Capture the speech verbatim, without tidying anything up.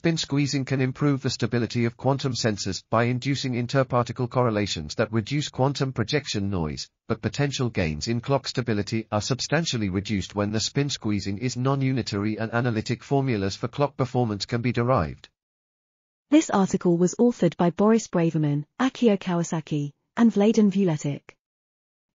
spin squeezing can improve the stability of quantum sensors by inducing interparticle correlations that reduce quantum projection noise, but potential gains in clock stability are substantially reduced when the spin squeezing is non-unitary and analytic formulas for clock performance can be derived. This article was authored by Boris Braverman, Akio Kawasaki, and Vladan Vuletić.